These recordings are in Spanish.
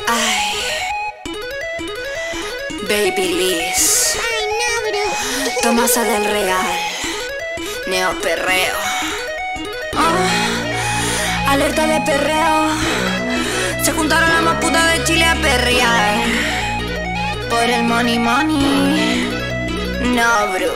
Ay, Babyliss, Tomasa del Real, Neoperreo. Alerta de perreo. Se juntaron las más putas de Chile a perrear por el money. No, bro.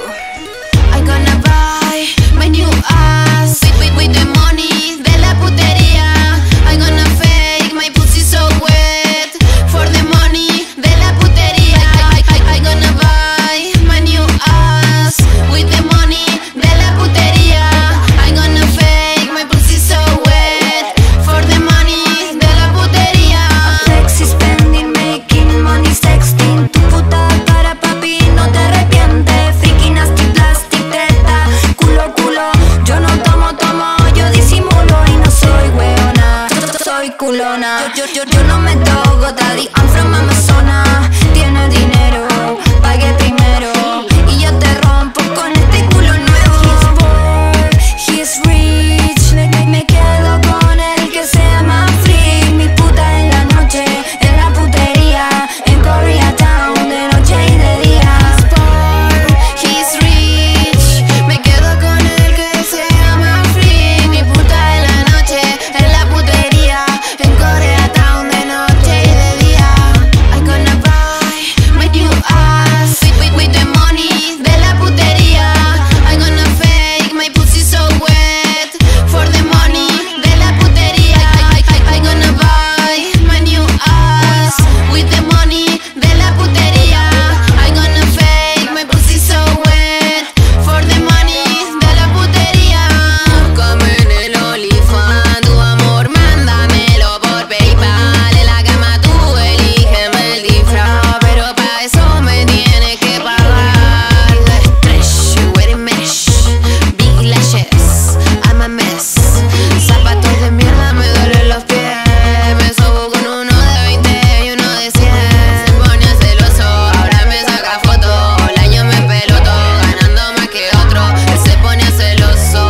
I gonna buy my new ass with the money de la putería. I gonna fake my pussy so wet for the money de la putería. I gonna buy my new ass with the money de la putería. I gonna fake my pussy so wet for the money de la putería. Sexy spending, making money, sexting. Tu puta cara, papi, no te arrepientes. Freaky, nasty, plastic, treta, culo. Yo no tomo, yo disimulo y no soy weona. Soy culona. Yo no me toco, daddy, I'm from Amazonas. Tiene dinero, pagué primero y yo te rompo con este culo nuevo. He's poor, he's rich. Me quedo con el que sea más free. Mi puta en la noche, en la putería, en Koreatown, de noche y de día. He's poor, he's rich. Me quedo con el que sea más free. Mi puta en la noche, en la putería, en Koreatown, de noche y de día. I gonna buy my new ass with the money de la putería. I gonna fake my pussy so wet for the money de la putería. I gonna buy my new ass with the money de la putería. I gonna fake my pussy so wet for the money de la putería. Búscame en el OnlyFans, tu amor mándamelo por PayPal. En la cama tú elígeme el disfraz, pero pa' eso me tienes que pagar. Fresh, wearing mesh, big lashes, I'm a mess. Zapatos de mierda, me duelen los pies. Me sobo con uno de 20 y uno de 100. Se pone celoso, ahora me saca foto. El año me peloto, ganando más que otro. Él se pone celoso,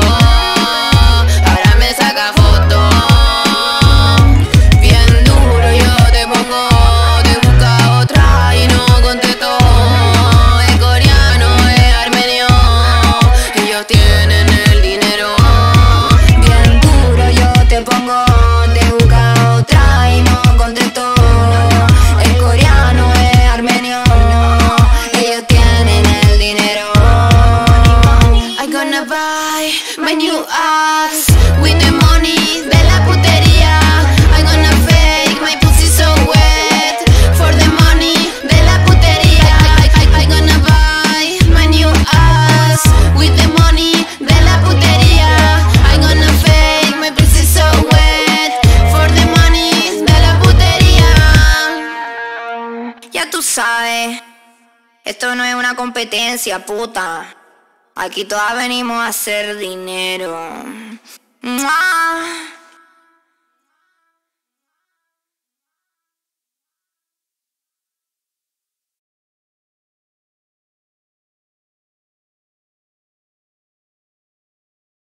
ahora me saca foto. Bien duro yo te pongo, te busca otra y no contesto. Es coreano, es armenio, ellos tienen el dinero. Bien duro yo te pongo, te busca otra y no contesto. Es coreano, es armenio, ellos tienen el dinero. I gonna buy my new ass with the money de la putería. I gonna fake my pussy so wet for the money de la putería. I gonna buy my new ass with the money de la putería. I gonna fake my pussy so wet for the money de la putería. Ya tú sabes, esto no es una competencia, puta. Aquí todas venimos a hacer dinero. ¡Mua!